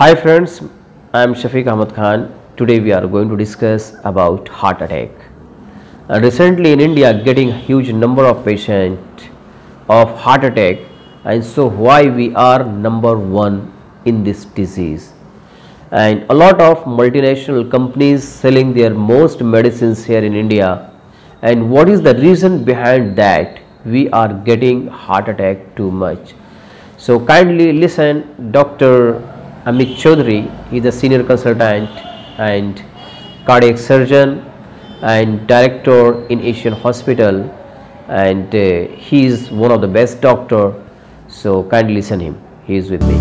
Hi friends, I am Shafiq Ahmad Khan. Today we are going to discuss about heart attack. Recently in India getting a huge number of patients of heart attack, and so why we are number one in this disease. And a lot of multinational companies selling their most medicines here in India, and what is the reason behind that we are getting heart attack too much. So kindly listen, Dr. Amit Chaudhary is a senior consultant and cardiac surgeon and director in Asian Hospital, and he is one of the best doctor. So kindly listen him. He is with me.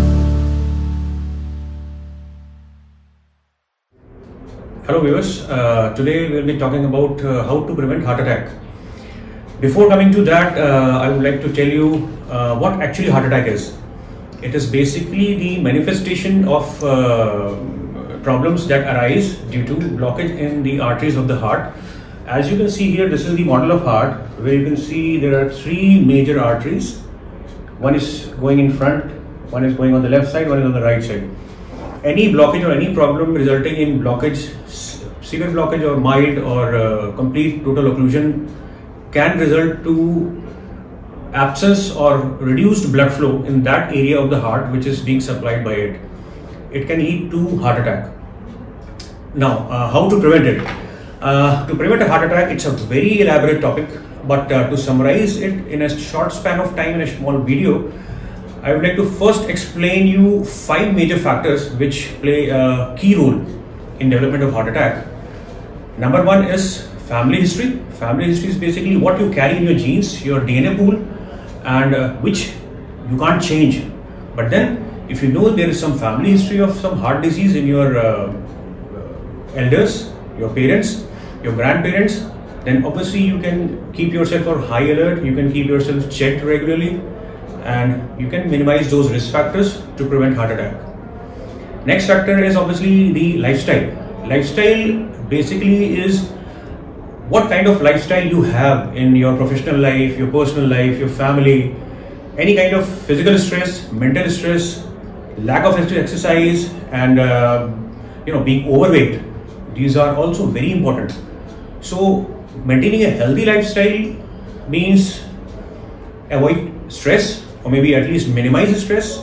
Hello viewers, today we will be talking about how to prevent heart attack. Before coming to that, I would like to tell you what actually heart attack is. It is basically the manifestation of problems that arise due to blockage in the arteries of the heart. As you can see here, this is the model of heart where you can see there are three major arteries. One is going in front, one is going on the left side, one is on the right side. Any blockage or any problem resulting in blockage, severe blockage or mild or complete total occlusion can result to absence or reduced blood flow in that area of the heart which is being supplied by it. It can lead to heart attack. Now, how to prevent it? To prevent a heart attack, it's a very elaborate topic, but to summarize it in a short span of time in a small video, I would like to first explain you 5 major factors which play a key role in development of heart attack. Number 1 is family history. Family history is basically what you carry in your genes, your DNA pool, and which you can't change. But then if you know there is some family history of some heart disease in your elders, your parents, your grandparents, then obviously you can keep yourself on high alert, you can keep yourself checked regularly, and you can minimize those risk factors to prevent heart attack. Next factor is obviously the lifestyle. Lifestyle basically is what kind of lifestyle you have in your professional life, your personal life, your family, any kind of physical stress, mental stress, lack of exercise, and being overweight. These are also very important. So maintaining a healthy lifestyle means avoid stress, or maybe at least minimize stress,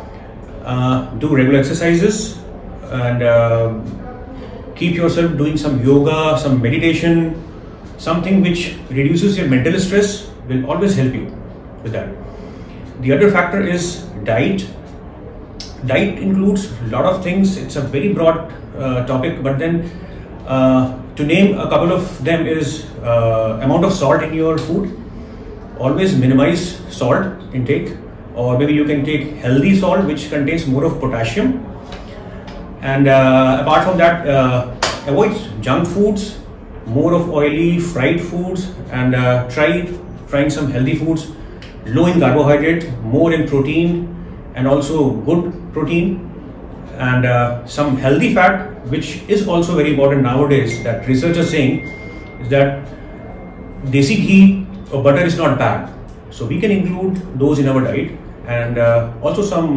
do regular exercises, and keep yourself doing some yoga, some meditation. Something which reduces your mental stress will always help you with that. The other factor is diet. Diet includes a lot of things. It's a very broad topic, but then to name a couple of them is amount of salt in your food. Always minimize salt intake, or maybe you can take healthy salt which contains more of potassium. And apart from that, avoid junk foods, more of oily fried foods, and trying some healthy foods, low in carbohydrate, more in protein, and also good protein, and some healthy fat, which is also very important nowadays. That research is saying is that desi ghee or butter is not bad, so we can include those in our diet, and also some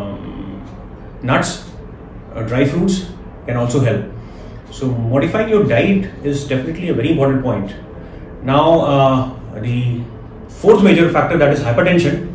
nuts, dry fruits can also help. So modifying your diet is definitely a very important point. Now the fourth major factor, that is hypertension.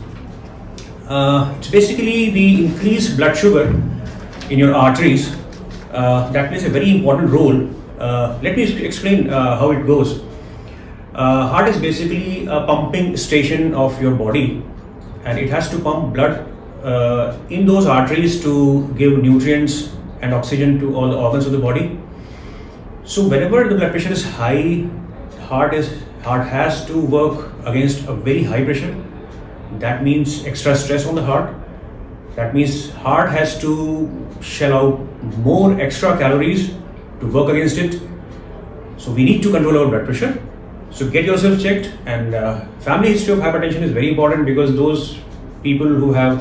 It's basically the increased blood sugar in your arteries that plays a very important role. Let me explain how it goes. Heart is basically a pumping station of your body, and it has to pump blood in those arteries to give nutrients and oxygen to all the organs of the body. So whenever the blood pressure is high, heart has to work against a very high pressure. That means extra stress on the heart. That means heart has to shell out more extra calories to work against it. So we need to control our blood pressure. So get yourself checked, and family history of hypertension is very important, because those people who have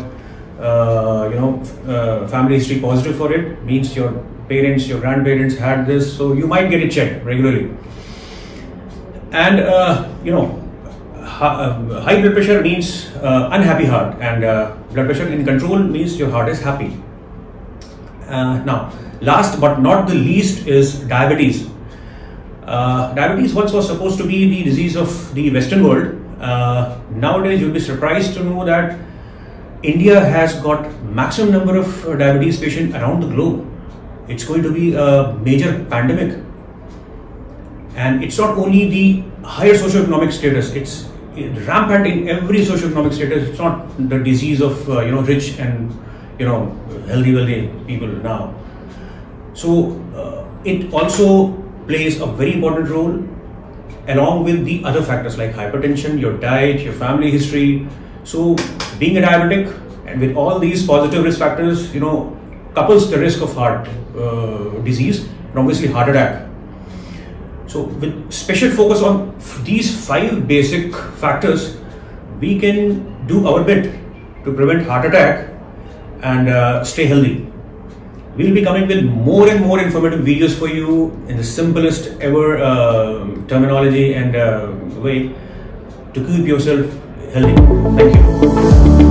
family history positive for it means your parents, your grandparents had this, so you might get it checked regularly. And high blood pressure means unhappy heart, and blood pressure in control means your heart is happy. Now, last but not the least is diabetes. Diabetes once was supposed to be the disease of the Western world. Nowadays, you'll be surprised to know that India has got maximum number of diabetes patients around the globe. It's going to be a major pandemic, and it's not only the higher socioeconomic status; it's rampant in every socioeconomic status. It's not the disease of rich and healthy, wealthy people now. So it also plays a very important role, along with the other factors like hypertension, your diet, your family history. So being a diabetic and with all these positive risk factors, couples the risk of heart disease and obviously heart attack. So with special focus on these 5 basic factors, we can do our bit to prevent heart attack and stay healthy. We'll be coming with more and more informative videos for you in the simplest ever terminology and way to keep yourself healthy. Thank you.